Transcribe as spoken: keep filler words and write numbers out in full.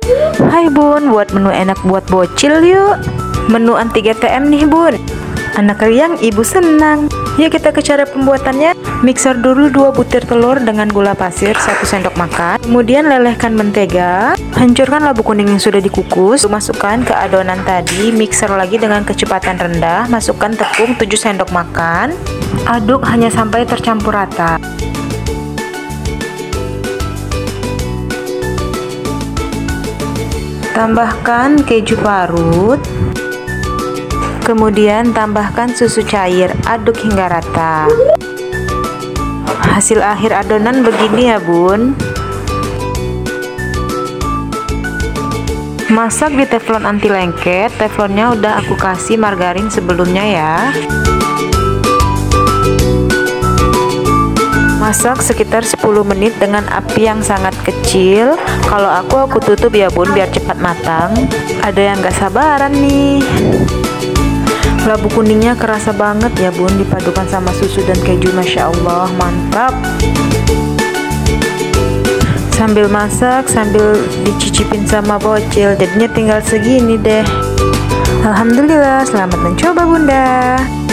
Hai bun, buat menu enak buat bocil yuk. Menu anti G T M nih bun. Anak riang, ibu senang. Yuk kita ke cara pembuatannya. Mixer dulu dua butir telur dengan gula pasir satu sendok makan. Kemudian lelehkan mentega. Hancurkan labu kuning yang sudah dikukus. Masukkan ke adonan tadi. Mixer lagi dengan kecepatan rendah. Masukkan tepung tujuh sendok makan. Aduk hanya sampai tercampur rata. Tambahkan keju parut. Kemudian tambahkan susu cair, aduk hingga rata. Hasil akhir adonan begini ya bun. Masak di teflon anti lengket. Teflonnya udah aku kasih margarin sebelumnya ya. Masak sekitar sepuluh menit dengan api yang sangat kecil. Kalau aku aku tutup ya bun biar cepat matang. Ada yang gak sabaran nih. Labu kuningnya kerasa banget ya bun, dipadukan sama susu dan keju, masya Allah mantap. Sambil masak sambil dicicipin sama bocil, jadinya tinggal segini deh. Alhamdulillah, selamat mencoba bunda.